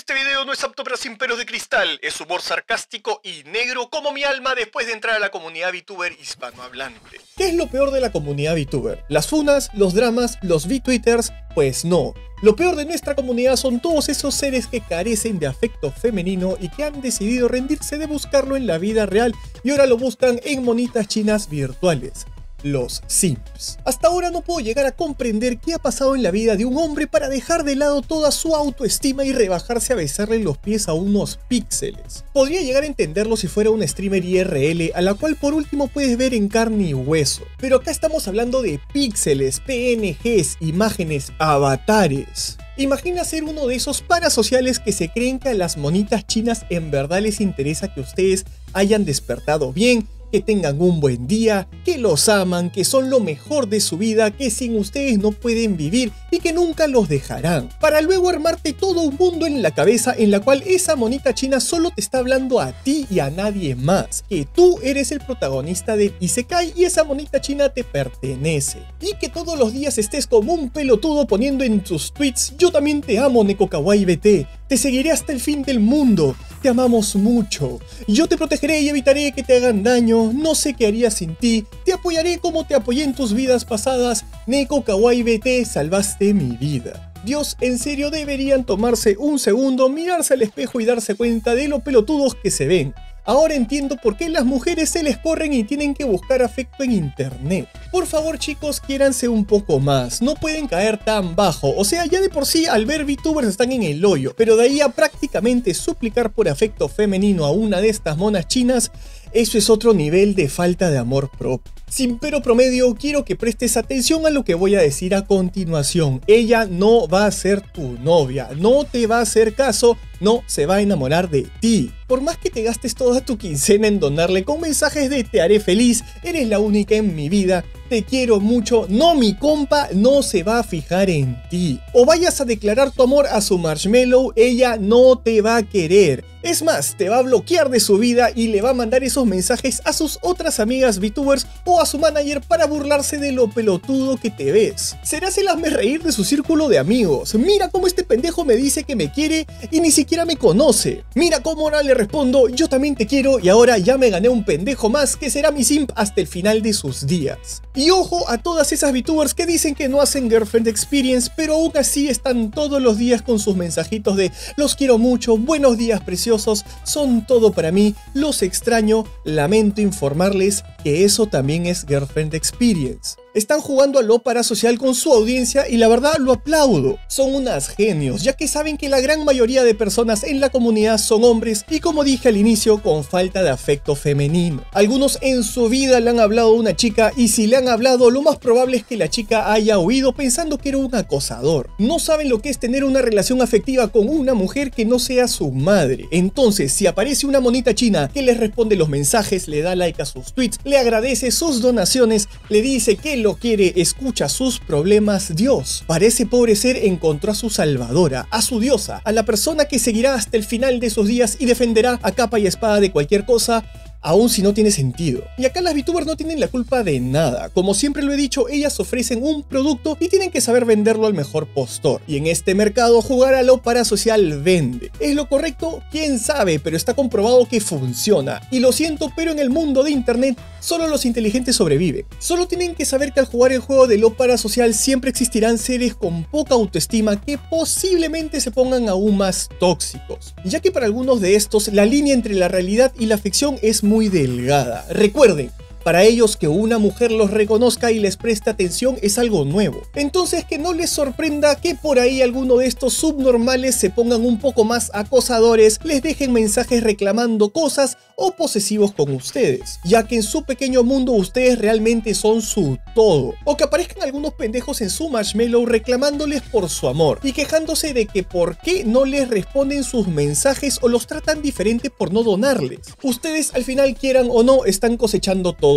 Este video no es apto para simperos de cristal, es humor sarcástico y negro como mi alma después de entrar a la comunidad VTuber hispanohablante. ¿Qué es lo peor de la comunidad VTuber? ¿Las funas? ¿Los dramas? ¿Los VTwitters? Pues no. Lo peor de nuestra comunidad son todos esos seres que carecen de afecto femenino y que han decidido rendirse de buscarlo en la vida real y ahora lo buscan en monitas chinas virtuales. Los simps. Hasta ahora no puedo llegar a comprender qué ha pasado en la vida de un hombre para dejar de lado toda su autoestima y rebajarse a besarle los pies a unos píxeles. Podría llegar a entenderlo si fuera un streamer IRL a la cual por último puedes ver en carne y hueso, pero acá estamos hablando de píxeles, PNGs, imágenes, avatares. Imagina ser uno de esos parasociales que se creen que a las monitas chinas en verdad les interesa que ustedes hayan despertado bien, que tengan un buen día, que los aman, que son lo mejor de su vida, que sin ustedes no pueden vivir y que nunca los dejarán. Para luego armarte todo un mundo en la cabeza en la cual esa monita china solo te está hablando a ti y a nadie más. Que tú eres el protagonista del Isekai y esa monita china te pertenece. Y que todos los días estés como un pelotudo poniendo en tus tweets: yo también te amo, Neko Kawaii BT. Te seguiré hasta el fin del mundo. Te amamos mucho. Yo te protegeré y evitaré que te hagan daño. No sé qué haría sin ti. Te apoyaré como te apoyé en tus vidas pasadas. Neko Kawaii BT, salvaste mi vida. Dios, en serio deberían tomarse un segundo, mirarse al espejo y darse cuenta de lo pelotudos que se ven. Ahora entiendo por qué las mujeres se les corren y tienen que buscar afecto en internet. Por favor chicos, quiéranse un poco más, no pueden caer tan bajo, o sea, ya de por sí al ver VTubers están en el hoyo, pero de ahí a prácticamente suplicar por afecto femenino a una de estas monas chinas, eso es otro nivel de falta de amor propio. Simpero promedio, quiero que prestes atención a lo que voy a decir a continuación. Ella no va a ser tu novia, no te va a hacer caso, no se va a enamorar de ti. Por más que te gastes toda tu quincena en donarle con mensajes de te haré feliz, eres la única en mi vida, te quiero mucho, no, mi compa no se va a fijar en ti. O vayas a declarar tu amor a su marshmallow, ella no te va a querer. Es más, te va a bloquear de su vida y le va a mandar esos mensajes a sus otras amigas VTubers o a su manager para burlarse de lo pelotudo que te ves. Serás el hazme reír de su círculo de amigos. Mira cómo este pendejo me dice que me quiere y ni siquiera me conoce. Mira cómo ahora le respondo, yo también te quiero y ahora ya me gané un pendejo más que será mi simp hasta el final de sus días. Y ojo a todas esas VTubers que dicen que no hacen girlfriend experience, pero aún así están todos los días con sus mensajitos de los quiero mucho, buenos días preciosos, son todo para mí, los extraño, lamento informarles que eso también es girlfriend experience. Están jugando a lo parasocial con su audiencia y la verdad lo aplaudo. Son unas genios, ya que saben que la gran mayoría de personas en la comunidad son hombres y, como dije al inicio, con falta de afecto femenino. Algunos en su vida le han hablado a una chica y si le han hablado, lo más probable es que la chica haya huido pensando que era un acosador. No saben lo que es tener una relación afectiva con una mujer que no sea su madre. Entonces, si aparece una monita china que les responde los mensajes, le da like a sus tweets, le agradece sus donaciones, le dice que lo quiere, escucha sus problemas, Dios. Para ese pobre ser encontró a su salvadora, a su diosa, a la persona que seguirá hasta el final de sus días y defenderá a capa y espada de cualquier cosa, aun si no tiene sentido. Y acá las VTubers no tienen la culpa de nada. Como siempre lo he dicho, ellas ofrecen un producto y tienen que saber venderlo al mejor postor. Y en este mercado jugar a lo parasocial vende. ¿Es lo correcto? ¿Quién sabe? Pero está comprobado que funciona. Y lo siento, pero en el mundo de internet solo los inteligentes sobreviven. Solo tienen que saber que al jugar el juego de lo parasocial siempre existirán seres con poca autoestima que posiblemente se pongan aún más tóxicos. Ya que para algunos de estos la línea entre la realidad y la ficción es muy delgada. Recuerden, para ellos que una mujer los reconozca y les preste atención es algo nuevo. Entonces que no les sorprenda que por ahí alguno de estos subnormales se pongan un poco más acosadores, les dejen mensajes reclamando cosas o posesivos con ustedes, ya que en su pequeño mundo ustedes realmente son su todo. O que aparezcan algunos pendejos en su marshmallow reclamándoles por su amor y quejándose de que por qué no les responden sus mensajes o los tratan diferente por no donarles. Ustedes al final, quieran o no, están cosechando todo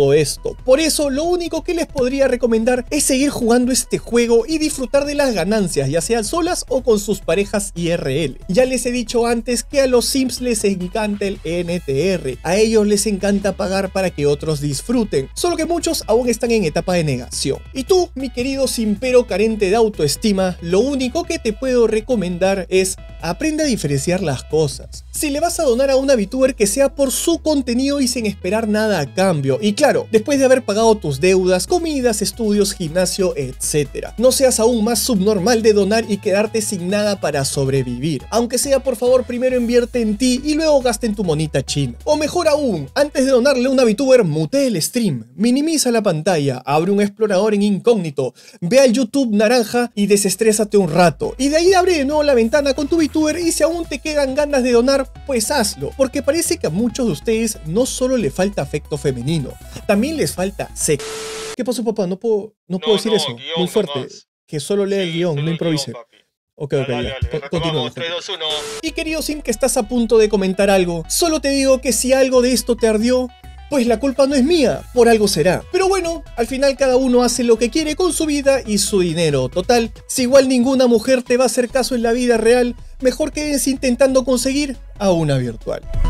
todo esto. Por eso lo único que les podría recomendar es seguir jugando este juego y disfrutar de las ganancias, ya sean solas o con sus parejas IRL. Ya les he dicho antes que a los Sims les encanta el NTR, a ellos les encanta pagar para que otros disfruten, solo que muchos aún están en etapa de negación. Y tú, mi querido simpero carente de autoestima, lo único que te puedo recomendar es aprende a diferenciar las cosas. Si le vas a donar a una VTuber, que sea por su contenido y sin esperar nada a cambio. Y claro, después de haber pagado tus deudas, comidas, estudios, gimnasio, etc. No seas aún más subnormal de donar y quedarte sin nada para sobrevivir. Aunque sea, por favor, primero invierte en ti y luego gasta en tu monita china. O mejor aún, antes de donarle a una VTuber, mutee el stream, minimiza la pantalla, abre un explorador en incógnito, ve al YouTube naranja y desestrésate un rato. Y de ahí abre de nuevo la ventana con tu VTuber y si aún te quedan ganas de donar, pues hazlo. Porque parece que a muchos de ustedes no solo le falta afecto femenino, también les falta sexo. ¿Qué pasó, papá? No puedo decir eso muy fuerte. Nomás. Que solo lea el guión, no improvise. Ok, dale, continúa. 3, 2, 1. Y querido Sim, que estás a punto de comentar algo, solo te digo que si algo de esto te ardió, pues la culpa no es mía, por algo será. Pero bueno, al final cada uno hace lo que quiere con su vida y su dinero. Total, si igual ninguna mujer te va a hacer caso en la vida real, mejor quedes intentando conseguir a una virtual.